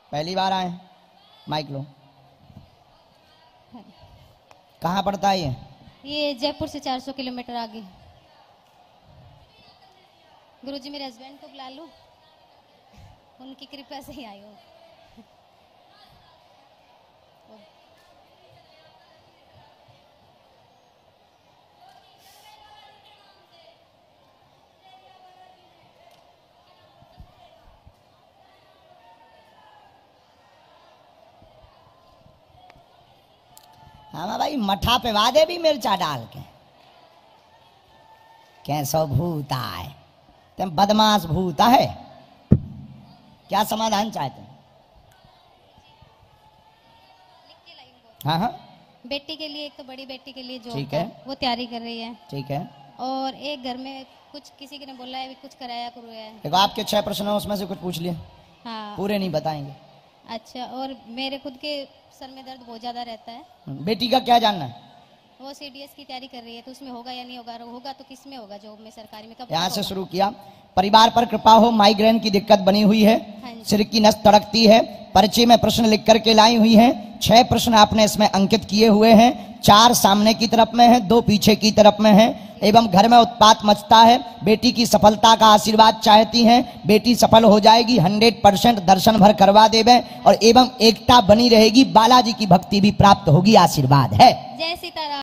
पहली बार आए? माइक लो। कहाँ पड़ता है ये जयपुर से 400 किलोमीटर आगे। गुरुजी मेरे हस्बैंड को बुला लो, उनकी कृपा से ही आई हूँ। हाँ भाई, मठा पे वादे भी मिर्चा डाल के कैसो भूत आए, तुम बदमाश भूत है। क्या समाधान चाहते हैं? हाँ हाँ, बेटी के लिए, एक तो बड़ी बेटी के लिए जो ठीक है, वो तैयारी कर रही है, ठीक है। और एक घर में कुछ किसी ने बोला है भी कुछ कराया करो है। देखो आपके 6 प्रश्न हैं, उसमें से कुछ पूछ लिए। हाँ, पूरे नहीं बताएंगे। अच्छा, और मेरे खुद के सर में दर्द बहुत ज्यादा रहता है। बेटी का क्या जानना है? वो CDS की तैयारी कर रही है, तो उसमें होगा या नहीं होगा, होगा तो किस में होगा, जॉब में, सरकारी में, कब यहाँ से होगा? शुरू किया। परिवार पर कृपा हो, माइग्रेन की दिक्कत बनी हुई है, हाँ जी। सिर की नस तड़कती है। परिचय में प्रश्न लिख करके लाई हुई हैं। 6 प्रश्न आपने इसमें अंकित किए हुए हैं। 4 सामने की तरफ में है, 2 पीछे की तरफ में है। एवं घर में उत्पात मचता है। बेटी की सफलता का आशीर्वाद चाहती हैं। बेटी सफल हो जाएगी, 100% दर्शन भर करवा देवे, और एवं एकता बनी रहेगी। बालाजी की भक्ति भी प्राप्त होगी, आशीर्वाद है। जय सीताराम।